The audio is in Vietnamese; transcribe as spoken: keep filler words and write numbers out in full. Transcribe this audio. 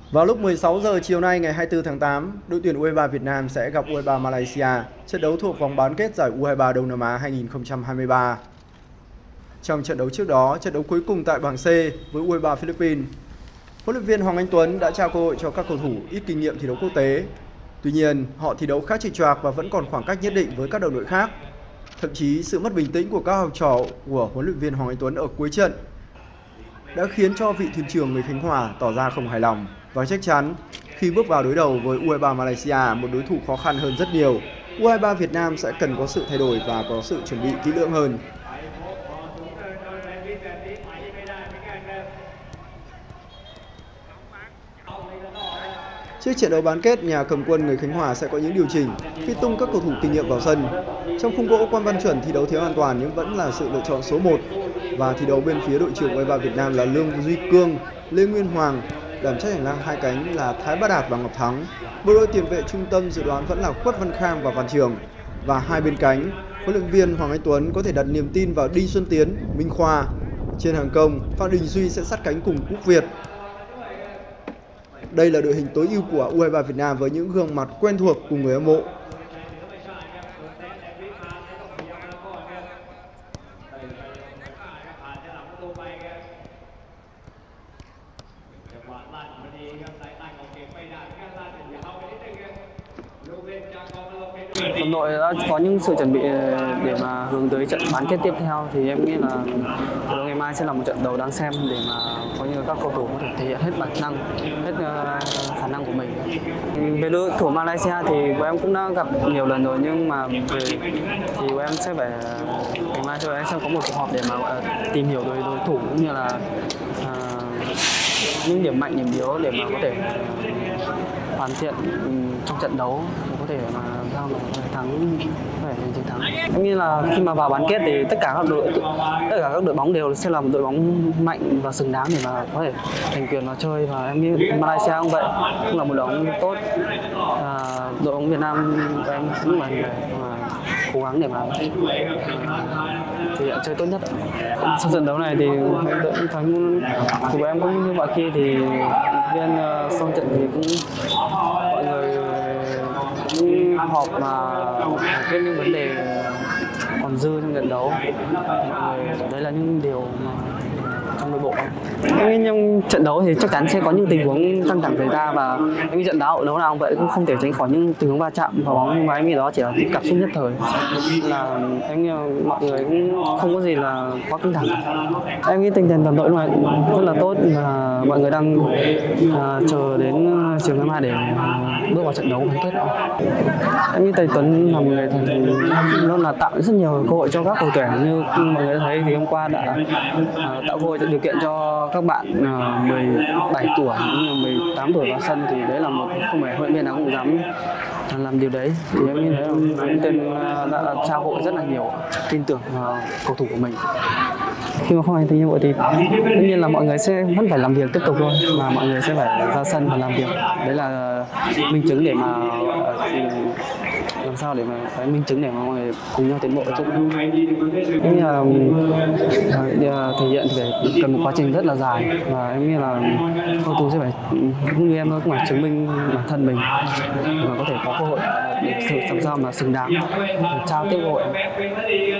Vào lúc mười sáu giờ chiều nay ngày hai mươi tư tháng tám, đội tuyển u hai mươi ba Việt Nam sẽ gặp u hai mươi ba Malaysia, trận đấu thuộc vòng bán kết giải u hai mươi ba Đông Nam Á hai nghìn không trăm hai mươi ba. Trong trận đấu trước đó, trận đấu cuối cùng tại bảng C với u hai mươi ba Philippines, huấn luyện viên Hoàng Anh Tuấn đã trao cơ hội cho các cầu thủ ít kinh nghiệm thi đấu quốc tế. Tuy nhiên, họ thi đấu khá chệch choạc và vẫn còn khoảng cách nhất định với các đồng đội khác. Thậm chí, sự mất bình tĩnh của các học trò của huấn luyện viên Hoàng Anh Tuấn ở cuối trận đã khiến cho vị thuyền trưởng người Khánh Hòa tỏ ra không hài lòng. Và chắc chắn, khi bước vào đối đầu với u hai mươi ba Malaysia, một đối thủ khó khăn hơn rất nhiều, u hai mươi ba Việt Nam sẽ cần có sự thay đổi và có sự chuẩn bị kỹ lưỡng hơn. Trước trận đấu bán kết, nhà cầm quân người Khánh Hòa sẽ có những điều chỉnh khi tung các cầu thủ kinh nghiệm vào sân. Trong khung gỗ Quan Văn Chuẩn thi đấu thiếu an toàn nhưng vẫn là sự lựa chọn số một. Và thi đấu bên phía đội trưởng u hai mươi ba Việt Nam là Lương Duy Cương, Lê Nguyên Hoàng, đảm trách hành lang hai cánh là Thái Bá Đạt và Ngọc Thắng. Bộ đôi tiền vệ trung tâm dự đoán vẫn là Khuất Văn Khang và Văn Trường. Và hai bên cánh, huấn luyện viên Hoàng Anh Tuấn có thể đặt niềm tin vào Đinh Xuân Tiến, Minh Khoa. Trên hàng công, Phạm Đình Duy sẽ sát cánh cùng Quốc Việt. Đây là đội hình tối ưu của u hai mươi ba Việt Nam với những gương mặt quen thuộc cùng người hâm mộ. Đồng đội đã có những sự chuẩn bị để mà hướng tới trận bán kết tiếp theo, thì em nghĩ là trận đấu ngày mai sẽ là một trận đấu đáng xem để mà có như các cầu thủ có thể thể hiện hết bản năng, hết khả năng của mình. Về đối thủ Malaysia thì bọn em cũng đã gặp nhiều lần rồi, nhưng mà về thì bọn em sẽ phải ngày mai cho em sẽ có một cuộc họp để mà tìm hiểu đối đối thủ cũng như là à, những điểm mạnh, điểm yếu để mà có thể hoàn thiện trong trận đấu có thể mà sao mà thắng, phải chiến thắng. Em nghĩ là khi mà vào bán kết thì tất cả các đội tất cả các đội bóng đều sẽ là một đội bóng mạnh và xứng đáng để mà có thể giành quyền vào chơi, và em nghĩ Malaysia cũng vậy, cũng là một đội bóng tốt. À, đội bóng Việt Nam em cũng là cố gắng để mà thể hiện chơi tốt nhất. Sau trận đấu này thì thắng của em cũng như mọi khi thì viên sau trận thì cũng mọi người cũng họp mà giải quyết những vấn đề còn dư trong trận đấu. Mọi người đấy là những điều mà trong nội bộ. Em nghĩ trong trận đấu thì chắc chắn sẽ có những tình huống căng thẳng xảy ra, và em nghĩ trận đấu đấu nào vậy cũng không thể tránh khỏi những tình huống va chạm vào bóng, nhưng mà em nghĩ đó chỉ là cảm xúc nhất thời, là em nghĩ mọi người cũng không có gì là quá căng thẳng. Em nghĩ tinh thần toàn đội này rất là tốt, và mọi người đang uh, chờ đến chiều ngày mai để bước vào trận đấu bán kết. Em nghĩ Thầy Tuấn là một người luôn là tạo rất nhiều cơ hội cho các cầu thủ, như mọi người đã thấy thì hôm qua đã uh, tạo cơ hội điều kiện cho các bạn uh, mười bảy tuổi cũng như mười tám tuổi vào sân, thì đấy là một không phải huấn luyện viên nào cũng dám làm điều đấy. Thì em nghĩ thấy huấn tên đã trao hội rất là nhiều tin tưởng vào cầu thủ của mình. Khi mà không hoàn thành nhiệm vụ thì tất nhiên là mọi người sẽ vẫn phải làm việc tiếp tục thôi, mà mọi người sẽ phải ra sân và làm việc. Đấy là minh chứng để mà làm sao để mà cái minh chứng để mà mọi người cùng nhau tiến bộ chứ. Em nghĩ là thể hiện thì phải cần một quá trình rất là dài, và em nghĩ là cầu thủ sẽ phải cũng như em thôi, cũng phải chứng minh bản thân mình mà có thể có cơ hội để sự làm sao mà xứng đáng để trao tiếp cơ hội.